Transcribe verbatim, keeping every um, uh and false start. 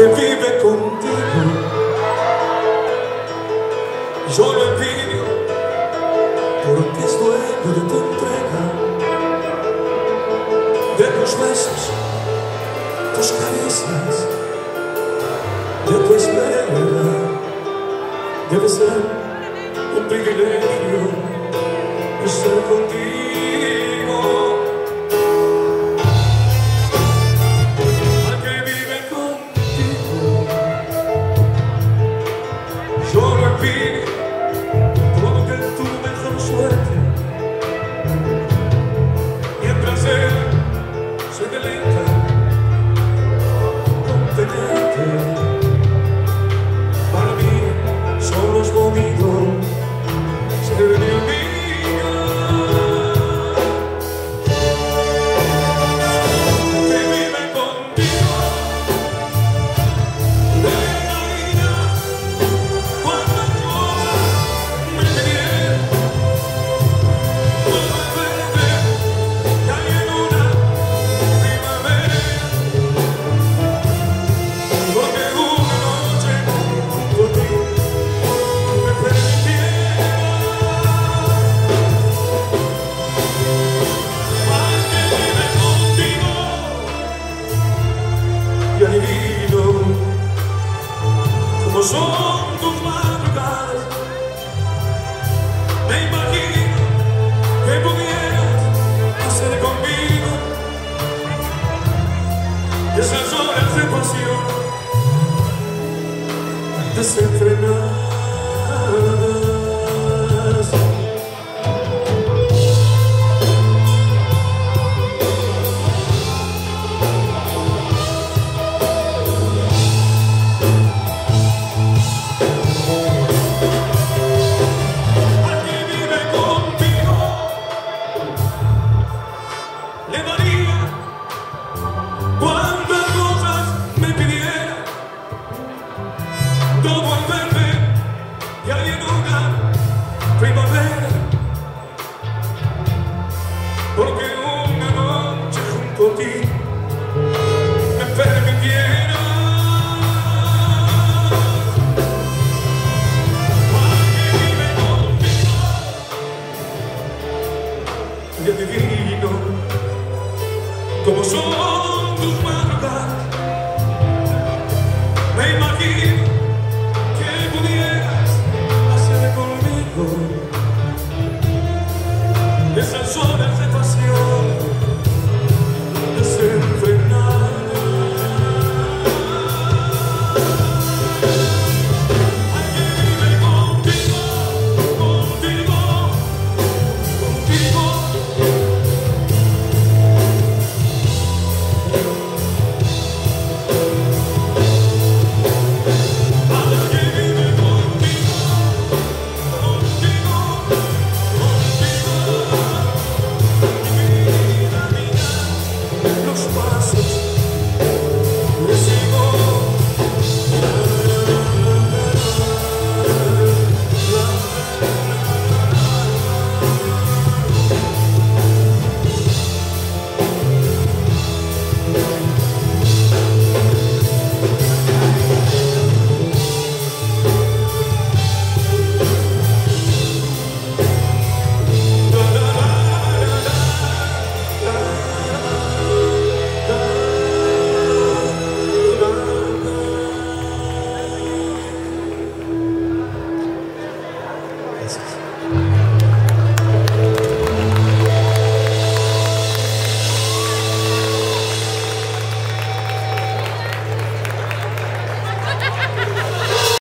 que vive contigo. Yo lo envidio porque es dueño de tu entrega, de tus besos, tus caricias, de tu espera. Debe ser un privilegio estar contigo. Al que vive contigo, yo lo envidio porque es tu mejor suerte. Mientras él se deleita con tenerte, para mí solo es bonito ser mi amiga. Que vive contigo de la vida cuando yo me quiero. Todo es verde y hay en una primavera, porque una noche junto a ti me perdiera. Al que vive contigo y adivino cómo son tus madrugadas. Me imagino que pudieras hacer conmigo esas horas de pasión desenfrenada.